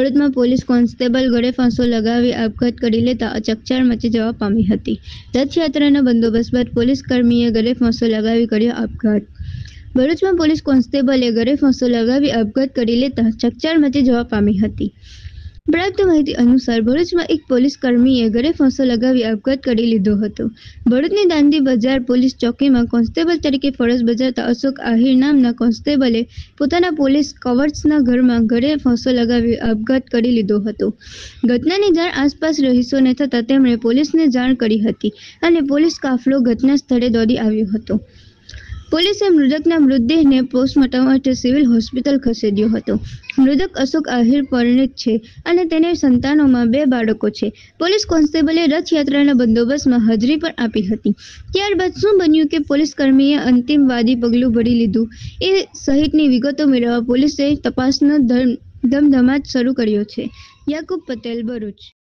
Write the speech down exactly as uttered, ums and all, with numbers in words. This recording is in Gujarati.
ભરૂચમાં પોલીસ કોન્સ્ટેબલ ગળે ફાંસો લગાવી આપઘાત કરી લેતા ચકચાર મચી જવા પામી હતી। રથયાત્રાના બંદોબસ્ત બાદ પોલીસ કર્મીએ ગળે ફાંસો લગાવી કર્યો આપઘાત। ભરૂચમાં પોલીસ કોન્સ્ટેબલે ગળે ફાંસો લગાવી આપઘાત કરી લેતા ચકચાર મચી જવા પામી હતી। પ્રાપ્ત માહિતી અનુસાર ભરૂચમાં એક પોલીસ કર્મીએ ગળે ફાંસો લગાવી આપઘાત કરી લીધો હતો। ભરૂચની દાંડી બજાર પોલીસ ચોકીમાં કોન્સ્ટેબલ તરીકે ફરજ બજાવતા અશોક આહિર નામના કોન્સ્ટેબલે પોતાના પોલીસ કવચના ઘરમાં ગળે ફાંસો લગાવી આપઘાત કરી લીધો હતો। ઘટનાની જાણ આસપાસ રહીશોને થતાં તેમણે પોલીસને જાણ કરી હતી અને પોલીસ કાફલો ઘટના સ્થળે દોડી આવ્યો હતો। પોલીસે મૃતકના મૃતદેહને પોસ્ટમોર્ટમ માટે સિવિલ હોસ્પિટલ ખસેડ્યો હતો। મૃતક અશોક આહિર પરિણીત છે અને તેને સંતાનોમાં બે બાળકો છે। પોલીસ કોન્સ્ટેબલે રથયાત્રાના બંદોબસ્તમાં હાજરી પણ આપી હતી। ત્યારબાદ શું બન્યું કે પોલીસ કર્મીએ અંતિમવાદી પગલું ભરી લીધું એ સહિતની વિગતો મેળવવા પોલીસે તપાસનો ધમધમાટ શરૂ કર્યો છે। યાકુબ પટેલ, ભરૂચ।